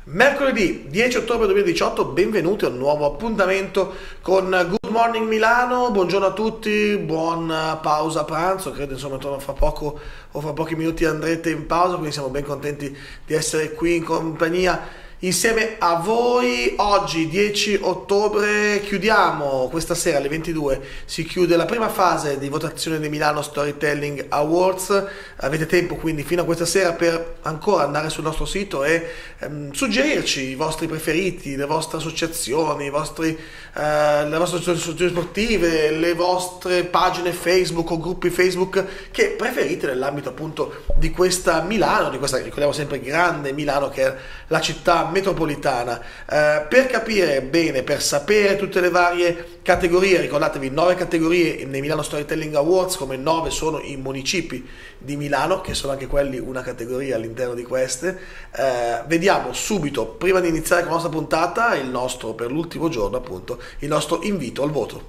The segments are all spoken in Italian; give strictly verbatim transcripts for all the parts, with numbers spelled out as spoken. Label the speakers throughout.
Speaker 1: Mercoledì dieci ottobre duemiladiciotto, benvenuti a un nuovo appuntamento con Good Morning Milano. Buongiorno a tutti, buona pausa pranzo, credo insomma torno fra poco o fra pochi minuti andrete in pausa, quindi siamo ben contenti di essere qui in compagnia insieme a voi. Oggi dieci ottobre chiudiamo, questa sera alle ventidue si chiude la prima fase di votazione dei Milano Storytelling Awards. Avete tempo quindi fino a questa sera per ancora andare sul nostro sito e ehm, suggerirci i vostri preferiti, le vostre associazioni, i vostri, eh, le vostre associazioni sportive, le vostre pagine Facebook o gruppi Facebook che preferite nell'ambito appunto di questa Milano, di questa, ricordiamo sempre, grande Milano che è la città metropolitana. Eh, per capire bene, per sapere tutte le varie categorie, ricordatevi nove categorie nei Milano Storytelling Awards, come nove sono i municipi di Milano, che sono anche quelli una categoria all'interno di queste. Eh, vediamo subito, prima di iniziare con la nostra puntata, il nostro, per l'ultimo giorno appunto, il nostro invito al voto.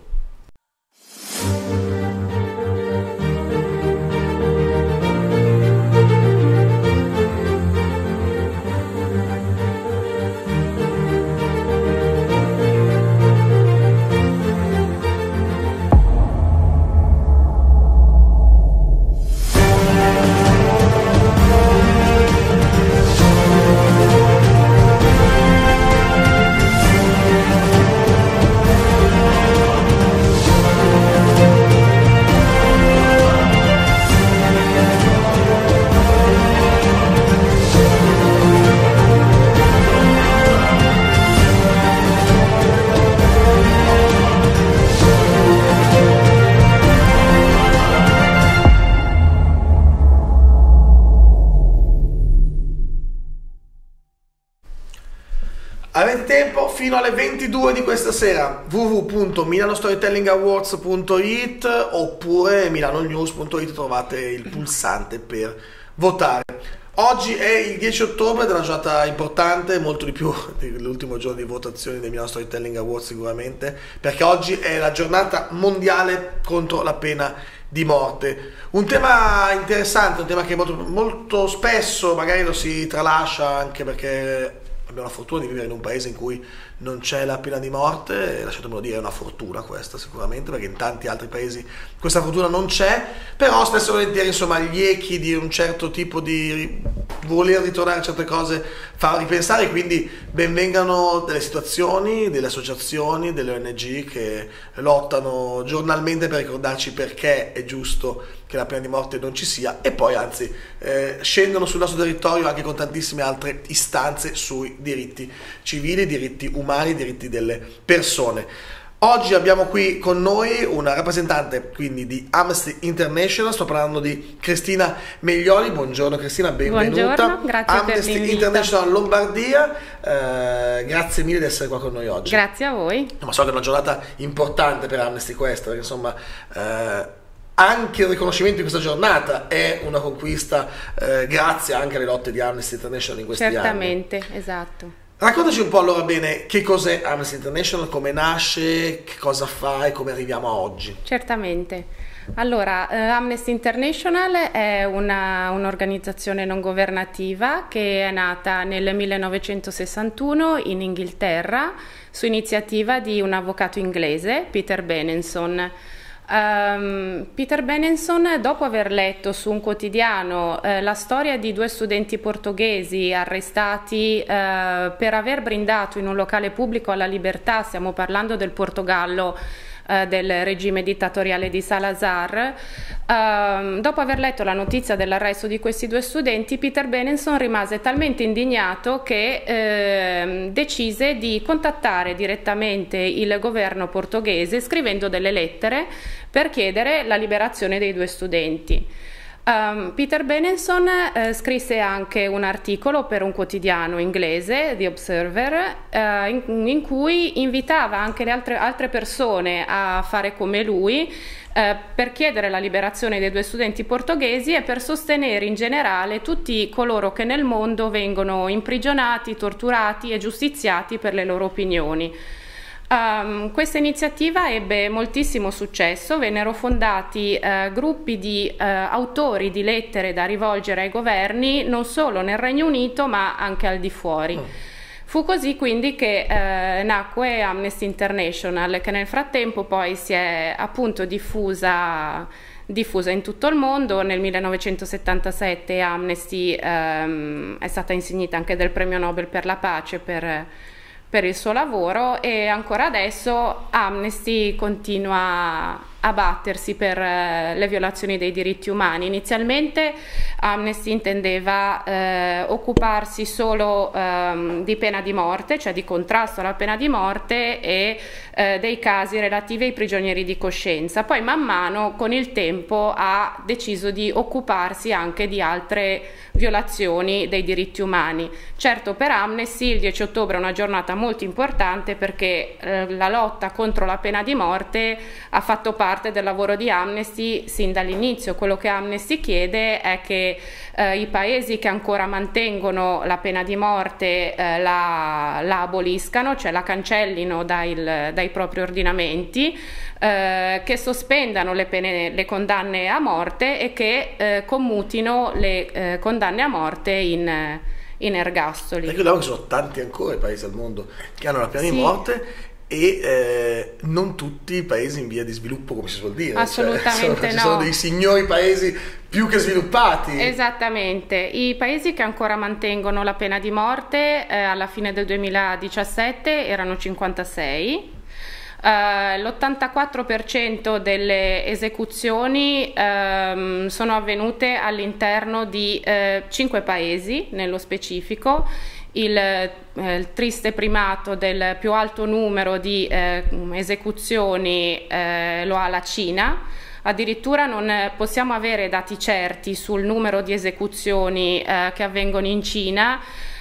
Speaker 1: Avete tempo fino alle ventidue di questa sera, w w w punto milano storytelling awards punto it oppure milano news punto it, trovate il pulsante per votare. Oggi è il dieci ottobre ed è una giornata importante, molto di più dell'ultimo giorno di votazione dei Milano Storytelling Awards sicuramente, perché oggi è la giornata mondiale contro la pena di morte. Un tema interessante, un tema che molto, molto spesso magari lo si tralascia, anche perché abbiamo la fortuna di vivere in un paese in cui non c'è la pena di morte, e lasciatemelo dire, è una fortuna questa sicuramente, perché in tanti altri paesi questa fortuna non c'è, però spesso e volentieri insomma gli echi di un certo tipo di voler ritornare a certe cose fa ripensare, quindi benvengano delle situazioni, delle associazioni, delle O N G che lottano giornalmente per ricordarci perché è giusto che la pena di morte non ci sia, e poi anzi eh, scendono sul nostro territorio anche con tantissime altre istanze sui diritti civili, diritti umani, diritti delle persone. Oggi abbiamo qui con noi una rappresentante quindi di Amnesty International, sto parlando di Cristina Meglioli. Buongiorno Cristina, benvenuta.
Speaker 2: Buongiorno, grazie
Speaker 1: Amnesty
Speaker 2: per l'invito.
Speaker 1: International Lombardia, eh, grazie mille di essere qua con noi oggi.
Speaker 2: Grazie a voi.
Speaker 1: Ma so che è una giornata importante per Amnesty questa, perché insomma eh, anche il riconoscimento di questa giornata è una conquista eh, grazie anche alle lotte di Amnesty International in questi
Speaker 2: Certamente,
Speaker 1: anni.
Speaker 2: Certamente, esatto.
Speaker 1: Raccontaci un po' allora bene che cos'è Amnesty International, come nasce, che cosa fa e come arriviamo a oggi.
Speaker 2: Certamente. Allora, eh, Amnesty International è un'organizzazione non governativa che è nata nel millenovecentosessantuno in Inghilterra su iniziativa di un avvocato inglese, Peter Benenson. Um, Peter Benenson, dopo aver letto su un quotidiano eh, la storia di due studenti portoghesi arrestati eh, per aver brindato in un locale pubblico alla libertà, stiamo parlando del Portogallo eh, del regime dittatoriale di Salazar, um, dopo aver letto la notizia dell'arresto di questi due studenti, Peter Benenson rimase talmente indignato che eh, decise di contattare direttamente il governo portoghese scrivendo delle lettere per chiedere la liberazione dei due studenti. Um, Peter Benenson eh, scrisse anche un articolo per un quotidiano inglese, The Observer, eh, in, in cui invitava anche le altre, altre persone a fare come lui eh, per chiedere la liberazione dei due studenti portoghesi e per sostenere in generale tutti coloro che nel mondo vengono imprigionati, torturati e giustiziati per le loro opinioni. Um, questa iniziativa ebbe moltissimo successo, vennero fondati uh, gruppi di uh, autori di lettere da rivolgere ai governi non solo nel Regno Unito ma anche al di fuori. Oh. Fu così quindi che eh, nacque Amnesty International, che nel frattempo poi si è appunto diffusa, diffusa in tutto il mondo. Nel millenovecentosettantasette Amnesty ehm, è stata insignita anche del premio Nobel per la pace per, per il suo lavoro, e ancora adesso Amnesty continua a battersi per eh, le violazioni dei diritti umani. Inizialmente Amnesty intendeva eh, occuparsi solo ehm, di pena di morte, cioè di contrasto alla pena di morte e eh, dei casi relativi ai prigionieri di coscienza. Poi man mano con il tempo ha deciso di occuparsi anche di altre violazioni dei diritti umani. Certo, per Amnesty il dieci ottobre è una giornata molto importante perché eh, la lotta contro la pena di morte ha fatto parte del lavoro di Amnesty sin dall'inizio. Quello che Amnesty chiede è che eh, i paesi che ancora mantengono la pena di morte eh, la, la aboliscano, cioè la cancellino dai, dai propri ordinamenti, eh, che sospendano le, pene, le condanne a morte e che eh, commutino le eh, condanne a morte in, in ergastoli.
Speaker 1: Ricordiamo che sono tanti ancora i paesi al mondo che hanno la pena
Speaker 2: Sì.
Speaker 1: di morte, e eh, non tutti i paesi in via di sviluppo, come si suol dire.
Speaker 2: Assolutamente
Speaker 1: cioè, sono,
Speaker 2: no.
Speaker 1: Ci sono dei signori paesi più che sviluppati.
Speaker 2: Esattamente. I paesi che ancora mantengono la pena di morte eh, alla fine del duemiladiciassette erano cinquantasei. Uh, l'ottantaquattro per cento delle esecuzioni um, sono avvenute all'interno di uh, cinque paesi nello specifico. Il, eh, il triste primato del più alto numero di eh, esecuzioni eh, lo ha la Cina. Addirittura non possiamo avere dati certi sul numero di esecuzioni eh, che avvengono in Cina,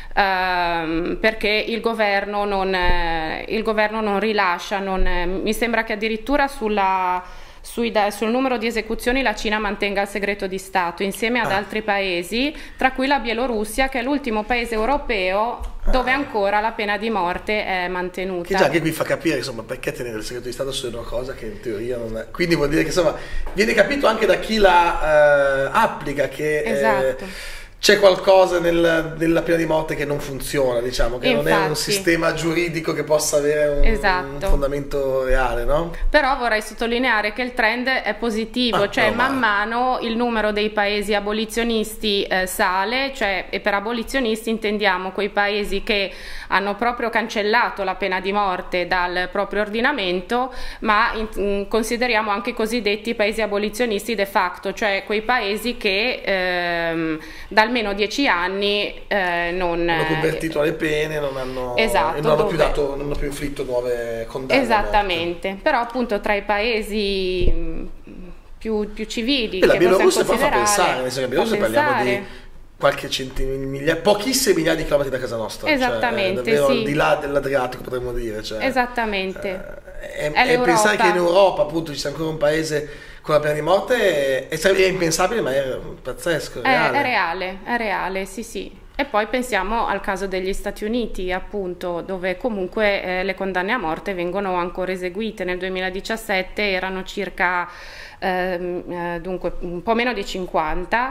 Speaker 2: Uh, perché il governo non, eh, il governo non rilascia, non, eh, mi sembra che addirittura sulla, sui, da, sul numero di esecuzioni la Cina mantenga il segreto di Stato insieme ad
Speaker 1: ah.
Speaker 2: altri paesi, tra cui la Bielorussia, che è l'ultimo paese europeo dove ancora la pena di morte è mantenuta.
Speaker 1: Che già anche qui fa capire, insomma, perché tenere il segreto di Stato su una cosa che in teoria non è. Quindi vuol dire che, insomma, viene capito anche da chi la uh, applica che
Speaker 2: esatto.
Speaker 1: eh, c'è qualcosa nel, nella pena di morte che non funziona, diciamo, che
Speaker 2: Infatti.
Speaker 1: non è un sistema giuridico che possa avere un,
Speaker 2: esatto.
Speaker 1: un fondamento reale, no?
Speaker 2: Però vorrei sottolineare che il trend è positivo,
Speaker 1: ah,
Speaker 2: cioè
Speaker 1: no,
Speaker 2: man
Speaker 1: ma...
Speaker 2: mano il numero dei paesi abolizionisti eh, sale, cioè, e per abolizionisti intendiamo quei paesi che hanno proprio cancellato la pena di morte dal proprio ordinamento, ma in, in, consideriamo anche i cosiddetti paesi abolizionisti de facto, cioè quei paesi che ehm, da almeno dieci anni eh, non
Speaker 1: hanno convertito le pene, non hanno,
Speaker 2: esatto,
Speaker 1: e non hanno
Speaker 2: dove...
Speaker 1: più dato, non hanno più inflitto nuove condanne.
Speaker 2: Esattamente, però appunto tra i paesi più, più civili
Speaker 1: e la
Speaker 2: che
Speaker 1: Bielorussia fa
Speaker 2: considerare,
Speaker 1: pensare, nel senso che la Bielorussia parliamo
Speaker 2: pensare.
Speaker 1: di qualche centinaia, pochissime migliaia di chilometri da casa nostra.
Speaker 2: Esattamente,
Speaker 1: cioè, davvero
Speaker 2: sì.
Speaker 1: al di là dell'Adriatico, potremmo dire. Cioè,
Speaker 2: Esattamente.
Speaker 1: Eh, e, e pensare che in Europa appunto ci sia ancora un paese con la pena di morte è, è impensabile, ma è pazzesco, è reale.
Speaker 2: È, è reale, è reale, sì sì. E poi pensiamo al caso degli Stati Uniti, appunto, dove comunque eh, le condanne a morte vengono ancora eseguite. Nel duemiladiciassette erano circa ehm, eh, dunque un po' meno di cinquanta.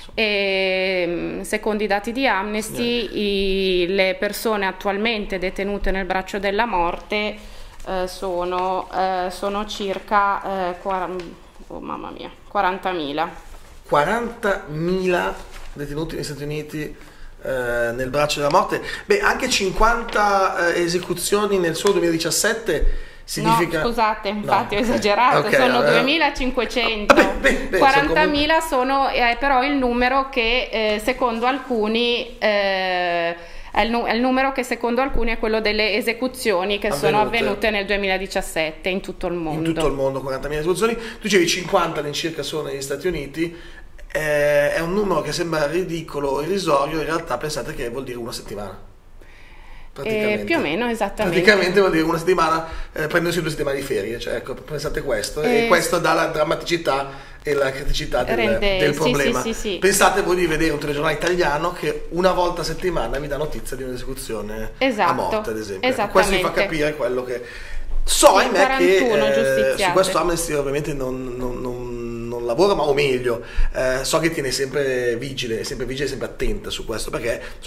Speaker 2: E secondo i dati di Amnesty i, le persone attualmente detenute nel braccio della morte eh, sono, eh, sono circa eh, quaranta, oh, mamma mia, quarantamila.
Speaker 1: quarantamila detenuti negli Stati Uniti eh, nel braccio della morte. Beh, anche cinquanta eh, esecuzioni nel solo duemiladiciassette significa...
Speaker 2: No, scusate, infatti
Speaker 1: no,
Speaker 2: ho esagerato,
Speaker 1: okay,
Speaker 2: sono
Speaker 1: allora...
Speaker 2: duemilacinquecento,
Speaker 1: beh, beh, beh,
Speaker 2: quarantamila sono, eh, però il numero che eh, secondo alcuni eh, è, il, è il numero che secondo alcuni è quello delle esecuzioni che
Speaker 1: avvenute.
Speaker 2: sono avvenute nel duemiladiciassette in tutto il mondo.
Speaker 1: In tutto il mondo, quarantamila esecuzioni. Tu dicevi cinquanta all'incirca sono negli Stati Uniti, eh, è un numero che sembra ridicolo, irrisorio, in realtà pensate che vuol dire una settimana.
Speaker 2: Eh, più o meno, esattamente.
Speaker 1: Praticamente vuol dire una settimana, eh, prendersi due settimane di ferie, cioè ecco, pensate questo, eh, e questo dà la drammaticità e la criticità del,
Speaker 2: rende,
Speaker 1: del
Speaker 2: sì,
Speaker 1: problema.
Speaker 2: Sì, sì, sì.
Speaker 1: Pensate voi di vedere un telegiornale italiano che una volta a settimana vi dà notizia di un'esecuzione
Speaker 2: esatto,
Speaker 1: a morte, ad esempio. Ecco,
Speaker 2: esattamente.
Speaker 1: questo vi fa capire quello che... So, ahimè, che eh, su questo Amnesty ovviamente non, non, non, non lavora, ma o meglio, eh, so che tiene sempre vigile, sempre vigile, sempre attenta su questo, perché insomma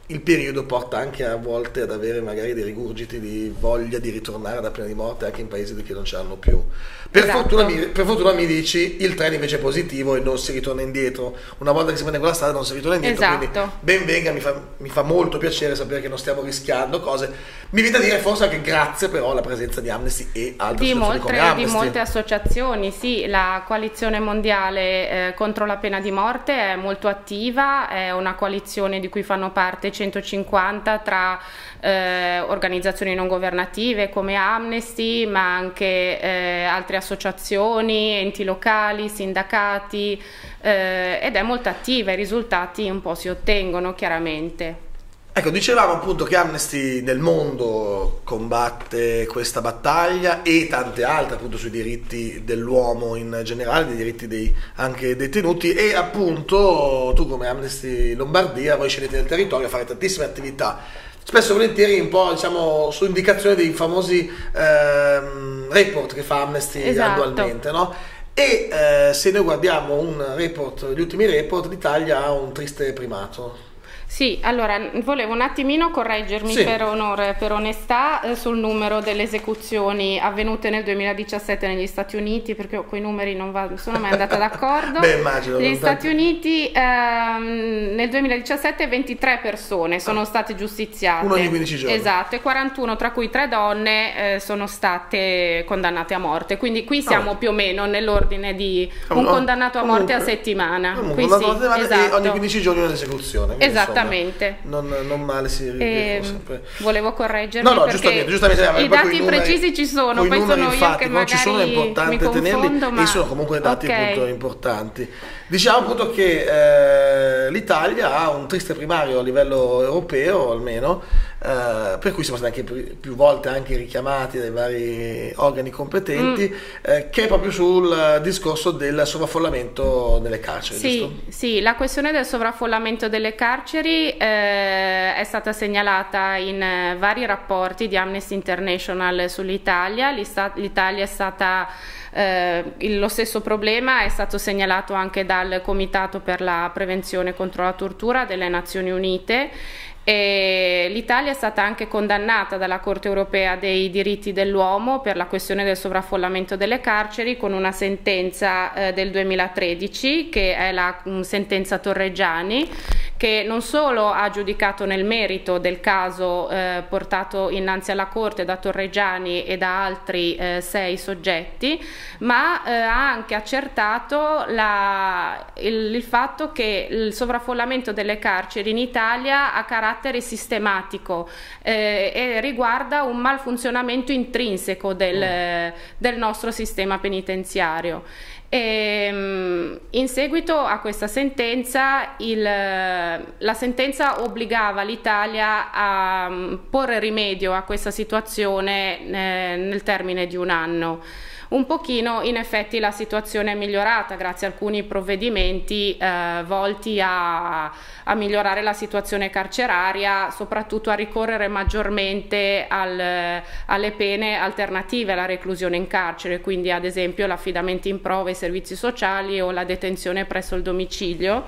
Speaker 1: il periodo porta anche a volte ad avere magari dei rigurgiti di voglia di ritornare alla pena di morte anche in paesi che non ce l'hanno più. Per,
Speaker 2: esatto.
Speaker 1: fortuna, mi, per fortuna mi dici, il trend invece è positivo e non si ritorna indietro. Una volta che si prende quella strada non si ritorna indietro,
Speaker 2: esatto.
Speaker 1: quindi ben venga, mi fa, mi fa molto piacere sapere che non stiamo rischiando cose. Mi viene da dire forse anche grazie però alla presenza di Amnesty e altre
Speaker 2: di
Speaker 1: associazioni
Speaker 2: molte,
Speaker 1: come Amnesty.
Speaker 2: Di molte associazioni, sì, la coalizione mondiale eh, contro la pena di morte è molto attiva, è una coalizione di cui fanno parte centocinquanta tra eh, organizzazioni non governative come Amnesty, ma anche eh, altre associazioni, enti locali, sindacati, eh, ed è molto attiva, i risultati un po' si ottengono chiaramente.
Speaker 1: Ecco, dicevamo appunto che Amnesty nel mondo combatte questa battaglia e tante altre appunto sui diritti dell'uomo in generale, dei diritti dei anche detenuti, e appunto tu come Amnesty Lombardia voi scendete nel territorio a fare tantissime attività, spesso e volentieri un po' diciamo su indicazione dei famosi ehm, report che fa Amnesty
Speaker 2: esatto.
Speaker 1: annualmente, no? E eh, se noi guardiamo un report, gli ultimi report, l'Italia ha un triste primato.
Speaker 2: Sì, allora volevo un attimino correggermi
Speaker 1: sì.
Speaker 2: per onore, per onestà eh, sul numero delle esecuzioni avvenute nel duemiladiciassette negli Stati Uniti, perché con i numeri non va, sono mai andata d'accordo.
Speaker 1: Beh, immagino.
Speaker 2: Negli Stati Uniti ehm, nel duemiladiciassette ventitré persone sono state giustiziate.
Speaker 1: Uno ogni quindici giorni.
Speaker 2: Esatto, e quarantuno, tra cui tre donne, eh, sono state condannate a morte. Quindi qui siamo oh. più o meno nell'ordine di un oh, condannato a morte comunque, a settimana.
Speaker 1: Comunque,
Speaker 2: qui sì,
Speaker 1: settimana
Speaker 2: esatto.
Speaker 1: E ogni quindici giorni un'esecuzione.
Speaker 2: Esatto.
Speaker 1: Non, non male si
Speaker 2: eh, sempre. Volevo correggermi
Speaker 1: no, no,
Speaker 2: perché
Speaker 1: giustamente, giustamente,
Speaker 2: i dati i numeri, precisi ci sono, poi sono
Speaker 1: infatti,
Speaker 2: io che
Speaker 1: non
Speaker 2: magari
Speaker 1: ci sono, è importante
Speaker 2: mi confondo,
Speaker 1: tenerli
Speaker 2: ma...
Speaker 1: e sono comunque dati
Speaker 2: okay.
Speaker 1: appunto importanti. Diciamo appunto che eh, l'Italia ha un triste primario a livello europeo almeno, eh, per cui siamo stati anche più volte anche richiamati dai vari organi competenti, mm. eh, che è proprio sul discorso del sovraffollamento nelle carceri.
Speaker 2: Sì,
Speaker 1: giusto?
Speaker 2: sì, la questione del sovraffollamento delle carceri eh, è stata segnalata in eh, vari rapporti di Amnesty International sull'Italia. L'Italia è stata Eh, lo stesso problema è stato segnalato anche dal Comitato per la prevenzione contro la tortura delle Nazioni Unite, e l'Italia è stata anche condannata dalla Corte Europea dei diritti dell'uomo per la questione del sovraffollamento delle carceri con una sentenza eh, del duemilatredici, che è la um, sentenza Torreggiani, che non solo ha giudicato nel merito del caso eh, portato innanzi alla Corte da Torreggiani e da altri eh, sei soggetti, ma eh, ha anche accertato la, il, il fatto che il sovraffollamento delle carceri in Italia ha carattere sistematico eh, e riguarda un malfunzionamento intrinseco del, del nostro sistema penitenziario. E, in seguito a questa sentenza il, la sentenza obbligava l'Italia a porre rimedio a questa situazione eh, nel termine di un anno. Un pochino in effetti la situazione è migliorata grazie a alcuni provvedimenti eh, volti a, a migliorare la situazione carceraria, soprattutto a ricorrere maggiormente al, alle pene alternative alla reclusione in carcere, quindi ad esempio l'affidamento in prova ai servizi sociali o la detenzione presso il domicilio.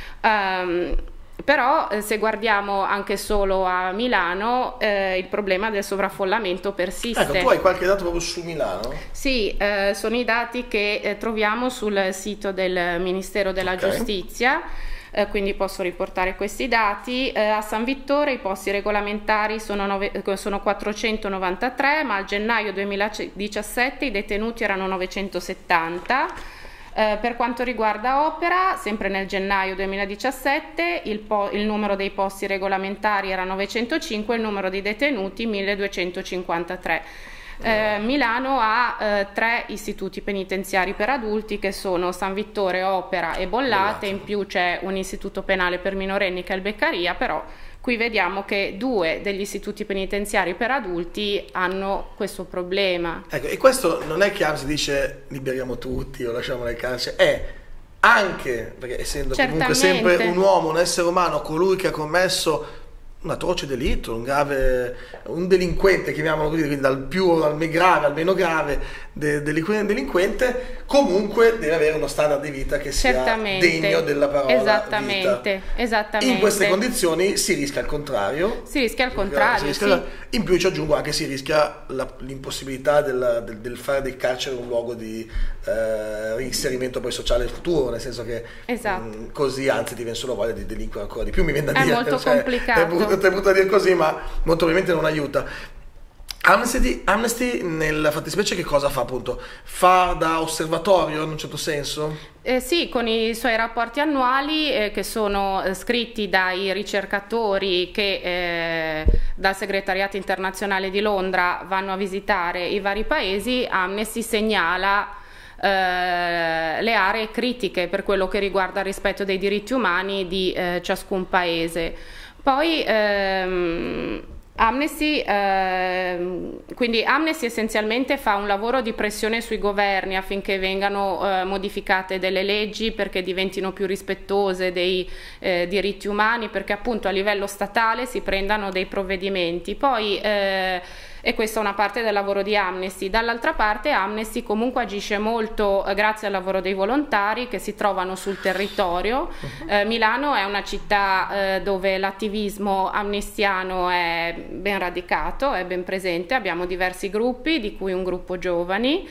Speaker 2: Um, Però eh, se guardiamo anche solo a Milano eh, il problema del sovraffollamento persiste.
Speaker 1: Ecco, tu hai qualche dato proprio su Milano?
Speaker 2: Sì, eh, sono i dati che eh, troviamo sul sito del Ministero della okay. Giustizia, eh, quindi posso riportare questi dati. Eh, a San Vittore i posti regolamentari sono, nove, sono quattrocentonovantatré, ma al gennaio duemiladiciassette i detenuti erano novecentosettanta. Eh, per quanto riguarda Opera, sempre nel gennaio duemiladiciassette il, po- il numero dei posti regolamentari era novecentocinque, il numero di detenuti milleduecentocinquantatré. Eh, Milano ha eh, tre istituti penitenziari per adulti che sono San Vittore, Opera e Bollate, in più c'è un istituto penale per minorenni che è il Beccaria, però qui vediamo che due degli istituti penitenziari per adulti hanno questo problema.
Speaker 1: Ecco, e questo non è che si dice liberiamo tutti o lasciamo le carceri, è anche, perché essendo
Speaker 2: Certamente.
Speaker 1: comunque sempre un uomo, un essere umano, colui che ha commesso un atroce delitto, un grave, un delinquente, chiamiamolo così, quindi dal più al meno grave al meno grave de, delinquente, comunque deve avere uno standard di vita che sia
Speaker 2: Certamente.
Speaker 1: degno della parola
Speaker 2: Esattamente,
Speaker 1: vita.
Speaker 2: esattamente.
Speaker 1: In queste condizioni si rischia il contrario.
Speaker 2: Si rischia il contrario,
Speaker 1: si rischia,
Speaker 2: sì.
Speaker 1: In più ci aggiungo anche si rischia la, l'impossibilità del, del, del fare del carcere un luogo di eh, reinserimento poi sociale futuro, nel senso che
Speaker 2: esatto.
Speaker 1: mh, così anzi ti viene solo voglia di delinquere ancora di più, mi viene da
Speaker 2: è
Speaker 1: dire.
Speaker 2: molto
Speaker 1: cioè,
Speaker 2: complicato.
Speaker 1: È brutto, è brutto da dire così, ma molto probabilmente non aiuta. Amnesty, Amnesty nella fattispecie che cosa fa appunto? Fa da osservatorio in un certo senso?
Speaker 2: Eh sì, con i suoi rapporti annuali eh, che sono eh, scritti dai ricercatori che eh, dal Segretariato Internazionale di Londra vanno a visitare i vari paesi, Amnesty segnala eh, le aree critiche per quello che riguarda il rispetto dei diritti umani di eh, ciascun paese. Poi ehm, Amnesty, eh, quindi Amnesty essenzialmente fa un lavoro di pressione sui governi affinché vengano eh, modificate delle leggi perché diventino più rispettose dei eh, diritti umani, perché appunto a livello statale si prendano dei provvedimenti. Poi eh, e questa è una parte del lavoro di Amnesty. Dall'altra parte Amnesty comunque agisce molto eh, grazie al lavoro dei volontari che si trovano sul territorio. Eh, Milano è una città eh, dove l'attivismo amnestiano è ben radicato, è ben presente, abbiamo diversi gruppi, di cui un gruppo giovani.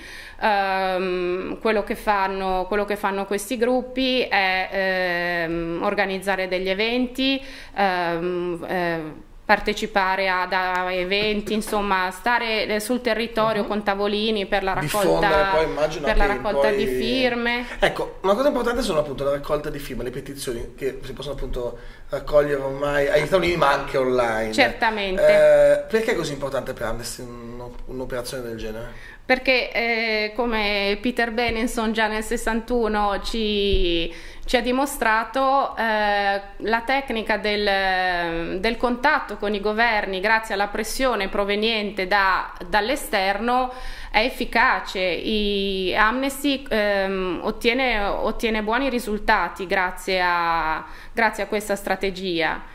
Speaker 2: Um, quello che fanno, quello che fanno questi gruppi è um, organizzare degli eventi, um, eh, partecipare ad, a eventi, insomma stare sul territorio uh-huh. con tavolini per la raccolta,
Speaker 1: poi, immagino,
Speaker 2: per la raccolta
Speaker 1: poi...
Speaker 2: di firme.
Speaker 1: Ecco, una cosa importante sono appunto la raccolta di firme, le petizioni che si possono appunto raccogliere ormai ai tavolini ma anche online.
Speaker 2: Certamente.
Speaker 1: Eh, perché è così importante per Amnesty un'operazione del genere?
Speaker 2: Perché eh, come Peter Benenson già nel sessantuno ci, ci ha dimostrato, eh, la tecnica del, del contatto con i governi grazie alla pressione proveniente da, dall'esterno è efficace. I, Amnesty ehm, ottiene, ottiene buoni risultati grazie a, grazie a questa strategia.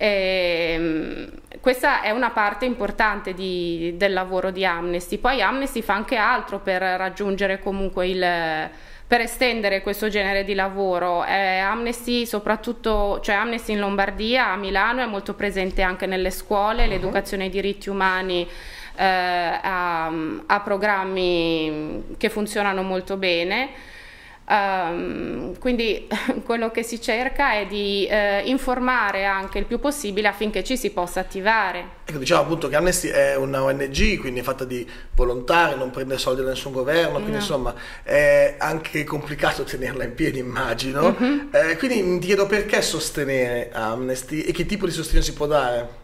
Speaker 2: E, questa è una parte importante di, del lavoro di Amnesty. Poi Amnesty fa anche altro per raggiungere comunque il, per estendere questo genere di lavoro. Eh, Amnesty soprattutto, cioè Amnesty in Lombardia, a Milano, è molto presente anche nelle scuole, uh-huh. l'educazione ai diritti umani eh, ha, ha programmi che funzionano molto bene. Um, quindi quello che si cerca è di eh, informare anche il più possibile affinché ci si possa attivare.
Speaker 1: Ecco, diciamo appunto che Amnesty è una O N G, quindi è fatta di volontari, non prende soldi da nessun governo, quindi no. insomma è anche complicato tenerla in piedi, immagino. Uh-huh. eh, quindi mi chiedo perché sostenere Amnesty e che tipo di sostegno si può dare?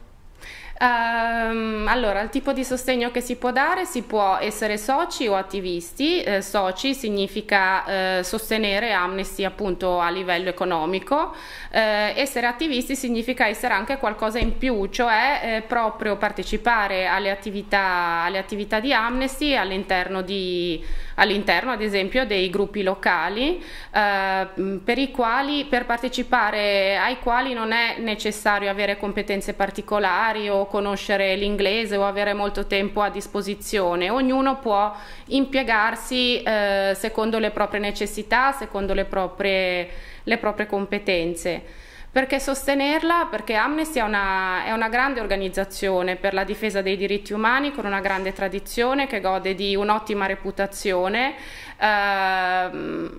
Speaker 2: Um, allora, il tipo di sostegno che si può dare: si può essere soci o attivisti. Eh, soci significa eh, sostenere Amnesty appunto a livello economico, eh, essere attivisti significa essere anche qualcosa in più, cioè eh, proprio partecipare alle attività, alle attività di Amnesty all'interno di all'interno ad esempio dei gruppi locali eh, per i quali, per partecipare ai quali non è necessario avere competenze particolari o conoscere l'inglese o avere molto tempo a disposizione. Ognuno può impiegarsi eh, secondo le proprie necessità, secondo le proprie, le proprie competenze. Perché sostenerla? Perché Amnesty è una, è una grande organizzazione per la difesa dei diritti umani, con una grande tradizione, che gode di un'ottima reputazione. Eh,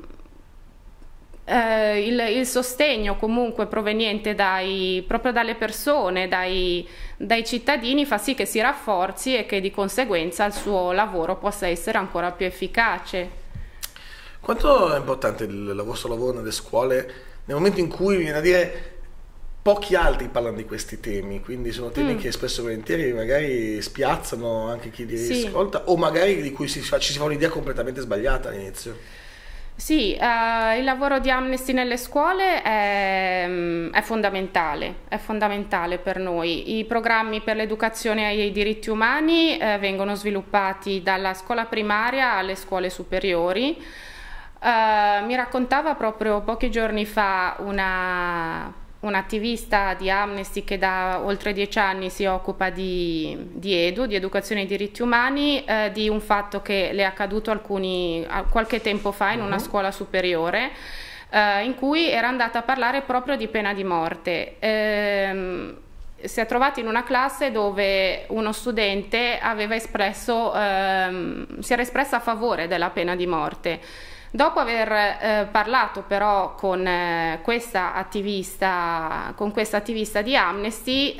Speaker 2: eh, il, il sostegno comunque proveniente dai, proprio dalle persone, dai, dai cittadini, fa sì che si rafforzi e che di conseguenza il suo lavoro possa essere ancora più efficace.
Speaker 1: Quanto è importante il vostro lavoro nelle scuole nel momento in cui, viene a dire, pochi altri parlano di questi temi, quindi sono temi mm. che spesso e volentieri magari spiazzano anche chi li
Speaker 2: sì.
Speaker 1: ascolta, o magari di cui si fa, ci si fa un'idea completamente sbagliata all'inizio?
Speaker 2: Sì, uh, il lavoro di Amnesty nelle scuole è, è fondamentale, è fondamentale per noi. I programmi per l'educazione ai diritti umani eh, vengono sviluppati dalla scuola primaria alle scuole superiori. Uh, mi raccontava proprio pochi giorni fa una, un'attivista di Amnesty che da oltre dieci anni si occupa di, di edu, di educazione ai diritti umani, eh, di un fatto che le è accaduto alcuni, qualche tempo fa in una uh-huh. scuola superiore, eh, in cui era andata a parlare proprio di pena di morte. Ehm, si è trovata in una classe dove uno studente aveva espresso, ehm, si era espressa a favore della pena di morte. Dopo aver eh, parlato però con eh, questa attivista, con questa attivista di Amnesty,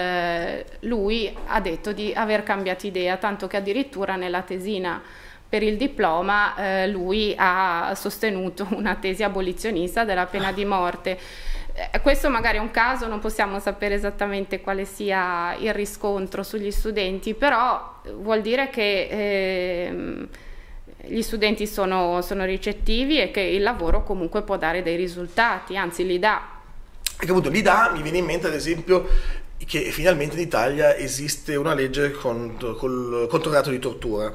Speaker 2: eh, lui ha detto di aver cambiato idea, tanto che addirittura nella tesina per il diploma eh, lui ha sostenuto una tesi abolizionista della pena di morte. Eh, questo magari è un caso, non possiamo sapere esattamente quale sia il riscontro sugli studenti, però vuol dire che eh, gli studenti sono, sono ricettivi e che il lavoro comunque può dare dei risultati, anzi li dà.
Speaker 1: E che appunto li dà, mi viene in mente ad esempio che finalmente in Italia esiste una legge contro, col, contro il reato di tortura.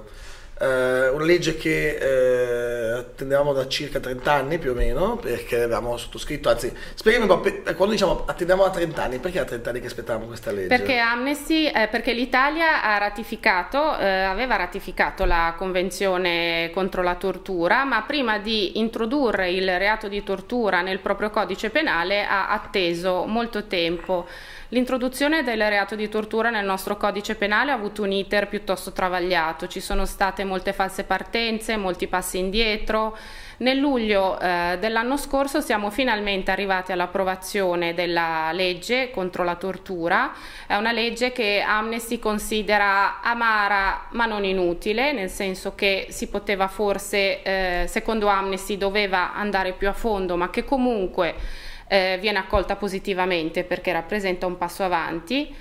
Speaker 1: Uh, una legge che uh, attendevamo da circa trenta anni più o meno, perché avevamo sottoscritto, anzi spieghiamo un po', per, quando diciamo attendiamo da trenta anni, perché a trenta anni che aspettavamo questa legge?
Speaker 2: Perché Amnesty, eh, perché l'Italia ha ratificato, eh, aveva ratificato la Convenzione contro la tortura, ma prima di introdurre il reato di tortura nel proprio codice penale ha atteso molto tempo. L'introduzione del reato di tortura nel nostro codice penale ha avuto un iter piuttosto travagliato, ci sono state molte false partenze, molti passi indietro. Nel luglio eh, dell'anno scorso siamo finalmente arrivati all'approvazione della legge contro la tortura. È una legge che Amnesty considera amara ma non inutile, nel senso che si poteva forse, eh, secondo Amnesty, doveva andare più a fondo, ma che comunque Eh, viene accolta positivamente perché rappresenta un passo avanti.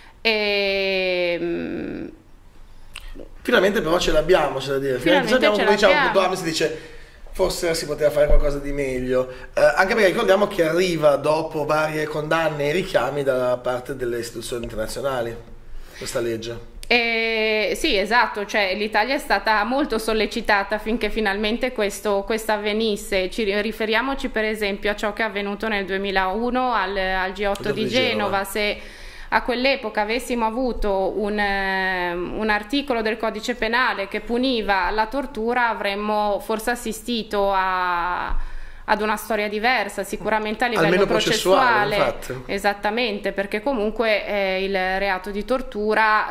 Speaker 2: E, mh,
Speaker 1: finalmente però ce l'abbiamo, c'è da dire. Finalmente, finalmente abbiamo, ce l'abbiamo. Diciamo, si dice forse si poteva fare qualcosa di meglio, eh, anche perché ricordiamo che arriva dopo varie condanne e richiami da parte delle istituzioni internazionali questa legge.
Speaker 2: Eh, sì, esatto, cioè l'Italia è stata molto sollecitata finché finalmente questo, questo avvenisse. Ci riferiamoci per esempio a ciò che è avvenuto nel duemilauno al, al G otto di Genova. Genova. Se a quell'epoca avessimo avuto un, un articolo del codice penale che puniva la tortura, avremmo forse assistito a ad una storia diversa, sicuramente a livello
Speaker 1: almeno
Speaker 2: processuale,
Speaker 1: processuale
Speaker 2: esattamente, perché comunque eh, il reato di tortura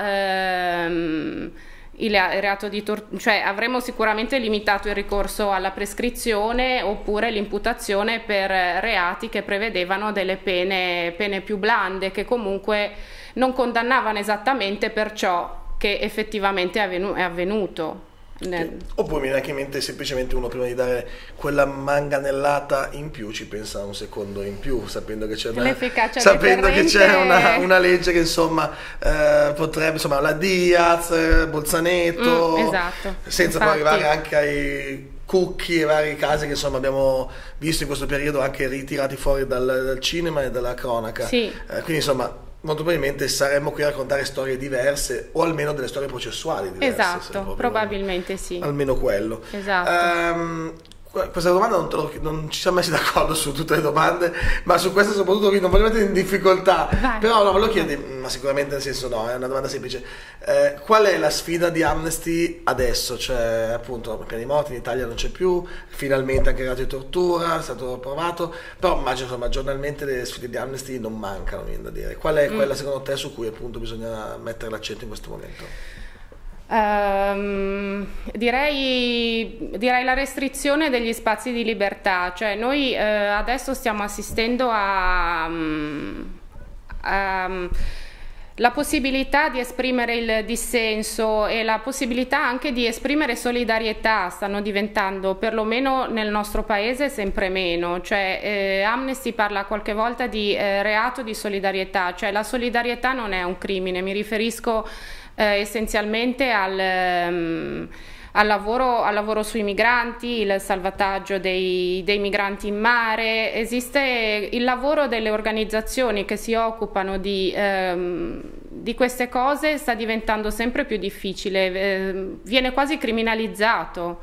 Speaker 2: ehm, il reato di tor- cioè avremmo sicuramente limitato il ricorso alla prescrizione oppure l'imputazione per reati che prevedevano delle pene, pene più blande, che comunque non condannavano esattamente per ciò che effettivamente è, avvenu- è avvenuto.
Speaker 1: Nel... Oppure mi viene anche in mente semplicemente uno prima di dare quella manganellata in più ci pensa un secondo in più, sapendo che c'è una, sapendo che c'è una, una legge che insomma eh, potrebbe, insomma, la Diaz, Bolzaneto,
Speaker 2: mm, esatto.
Speaker 1: senza
Speaker 2: Infatti...
Speaker 1: poi arrivare anche ai Cucchi e vari casi che insomma abbiamo visto in questo periodo anche ritirati fuori dal, dal cinema e dalla cronaca.
Speaker 2: Sì.
Speaker 1: Eh, quindi insomma molto probabilmente saremmo qui a raccontare storie diverse o almeno delle storie processuali diverse.
Speaker 2: Esatto, probabilmente sì.
Speaker 1: Almeno quello.
Speaker 2: Esatto.
Speaker 1: Um, questa domanda non, te lo, non ci siamo messi d'accordo su tutte le domande, ma su questa soprattutto non voglio mettere in difficoltà.
Speaker 2: Vai.
Speaker 1: Però no, volevo chiederti, ma sicuramente nel senso no, è una domanda semplice. Eh, qual è la sfida di Amnesty adesso? Cioè appunto la pena di morte in Italia non c'è più, finalmente anche il reato di tortura è stato approvato, però immagino insomma giornalmente le sfide di Amnesty non mancano, mi viene da dire. Qual è quella mm. secondo te su cui appunto bisogna mettere l'accento in questo momento?
Speaker 2: Um, direi, direi la restrizione degli spazi di libertà, cioè noi eh, adesso stiamo assistendo a, um, a um, la possibilità di esprimere il dissenso e la possibilità anche di esprimere solidarietà stanno diventando, perlomeno nel nostro paese, sempre meno. Cioè eh, Amnesty parla qualche volta di eh, reato di solidarietà, cioè la solidarietà non è un crimine, mi riferisco Eh, essenzialmente al, um, al, lavoro, al lavoro sui migranti, il salvataggio dei, dei migranti in mare. Esiste il lavoro delle organizzazioni che si occupano di, um, di queste cose, sta diventando sempre più difficile, eh, viene quasi criminalizzato.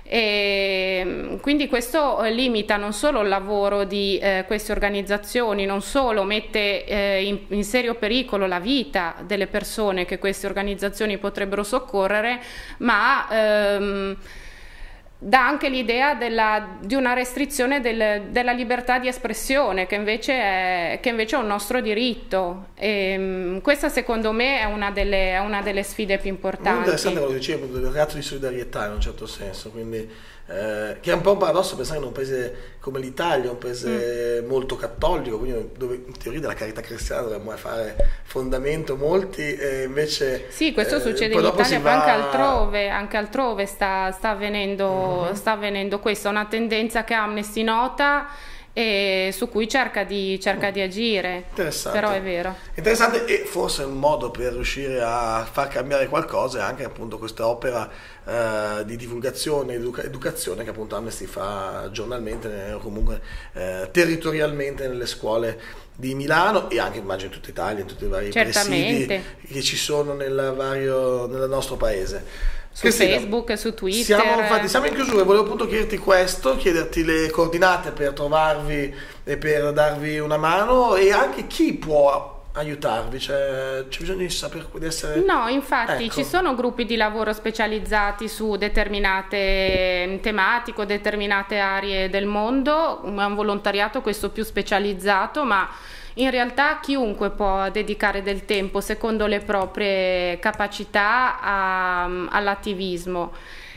Speaker 2: E quindi questo limita non solo il lavoro di eh, queste organizzazioni, non solo mette eh, in, in serio pericolo la vita delle persone che queste organizzazioni potrebbero soccorrere, ma ehm, dà anche l'idea di una restrizione del, della libertà di espressione, che invece è, che invece è un nostro diritto. E, questa secondo me è una delle, è una delle sfide più importanti.
Speaker 1: Molto interessante quello che dicevo, del reato di solidarietà in un certo senso, quindi eh, che è un po' un paradosso pensare in un paese come l'Italia, un paese mm. molto cattolico, quindi dove in teoria della carità cristiana dovremmo fare fondamento molti, e invece
Speaker 2: sì, questo eh, succede in Italia, ma anche altrove, anche altrove sta, sta avvenendo, mm-hmm. sta avvenendo questo, è una tendenza che Amnesty nota e su cui cerca di, cerca di agire.
Speaker 1: Interessante.
Speaker 2: Però è vero.
Speaker 1: Interessante, e forse un modo per riuscire a far cambiare qualcosa è anche appunto questa opera eh, di divulgazione ed educa- educazione che appunto Amnesty fa giornalmente o comunque eh, territorialmente nelle scuole di Milano e anche immagino in tutta Italia, in tutti i vari presidi che ci sono nel, vario, nel nostro paese.
Speaker 2: Su
Speaker 1: Cristina,
Speaker 2: Facebook, su Twitter.
Speaker 1: Siamo, infatti, siamo in chiusura, volevo appunto chiederti questo, chiederti le coordinate per trovarvi e per darvi una mano e anche chi può aiutarvi, cioè c'è bisogno di sapere, di essere...
Speaker 2: No, infatti
Speaker 1: ecco.
Speaker 2: Ci sono gruppi di lavoro specializzati su determinate tematiche o determinate aree del mondo, è un volontariato questo più specializzato, ma in realtà chiunque può dedicare del tempo secondo le proprie capacità all'attivismo.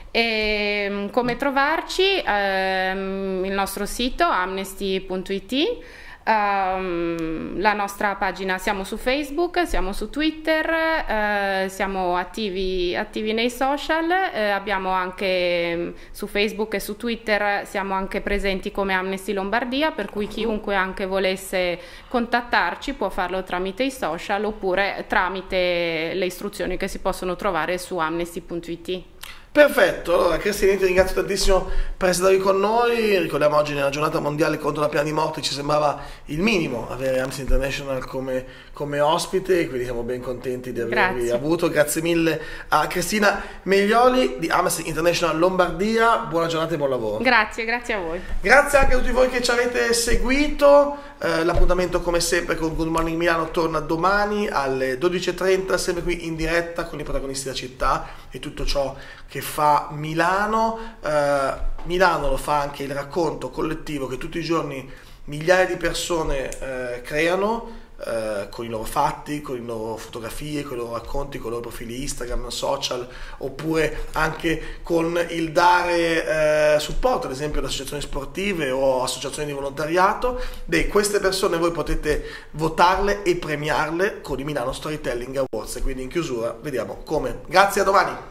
Speaker 2: E come trovarci? Ehm, il nostro sito amnesty punto it, ehm, la nostra pagina, siamo su Facebook, siamo su Twitter, eh, siamo attivi, attivi nei social, eh, abbiamo anche su Facebook e su Twitter siamo anche presenti come Amnesty Lombardia, per cui chiunque anche volesse contattarci può farlo tramite i social oppure tramite le istruzioni che si possono trovare su amnesty punto it.
Speaker 1: Perfetto, allora Cristina ti ringrazio tantissimo per essere stato qui con noi. Ricordiamo oggi nella giornata mondiale contro la pena di morte ci sembrava il minimo avere Amnesty International come, come ospite, quindi siamo ben contenti di avervi
Speaker 2: Grazie.
Speaker 1: avuto. Grazie mille a Cristina Meglioli di Amnesty International Lombardia, buona giornata e buon lavoro.
Speaker 2: Grazie, grazie a voi.
Speaker 1: Grazie anche a tutti voi che ci avete seguito. Eh, l'appuntamento come sempre con Good Morning Milano torna domani alle dodici e trenta, sempre qui in diretta con i protagonisti della città e tutto ciò che fa Milano. Eh, Milano lo fa anche il racconto collettivo che tutti i giorni migliaia di persone eh, creano eh, con i loro fatti, con le loro fotografie, con i loro racconti, con i loro profili Instagram, social, oppure anche con il dare eh, supporto ad esempio ad associazioni sportive o associazioni di volontariato. Beh, queste persone voi potete votarle e premiarle con i Milano Storytelling Awards, e quindi in chiusura vediamo come. Grazie, a domani.